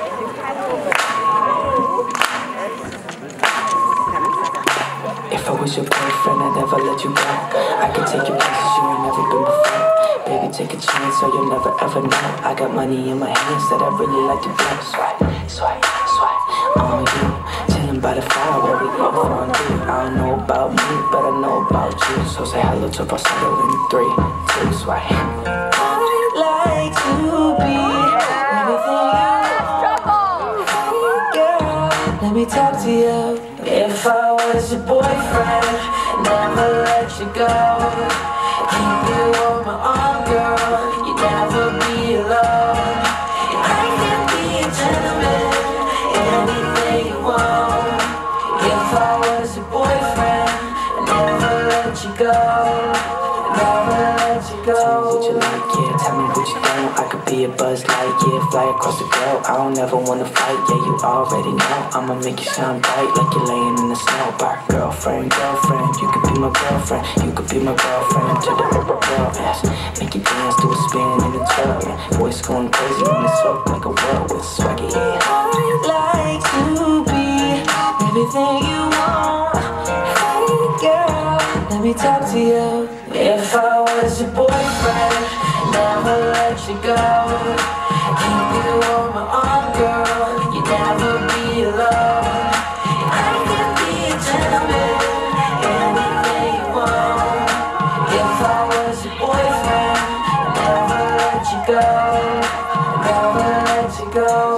If I was your boyfriend, I'd never let you go. I could take you places you ain't never been before. Baby, take a chance so you'll never ever know. I got money in my hands that I really like to blow. Swipe, swipe, swipe on you. Chillin' by the fire where we go fondue. I don't know about me, but I know about you. So say hello to falsetto in 3, 2, swipe. I'd like to be everything you want. Hey girl, let me talk to you. If I was your boyfriend, never let you go. Keep you on my arm, girl, you'd never be alone. I can be a gentleman, anything you want. If I was your boyfriend, never let you go. Never let you go. Tell me what you like, yeah, tell me what you don't. I could be a Buzz Lightyear, fly across the globe. I don't ever wanna fight, yeah, you already know. I'ma make you shine bright like you're laying in the snow. Bar girlfriend, girlfriend, you could be my girlfriend. You could be my girlfriend to the girl ass. Make you dance to a spin in the tub. Voice going crazy when it's up like a whirlwind swaggy. I'd like to be everything you want. Hey girl, let me talk to you. If I was your boyfriend, never let you go. Keep you on my arm, girl, you'd never be alone. I can be a gentleman, anything you want. If I was your boyfriend, never let you go. Never let you go.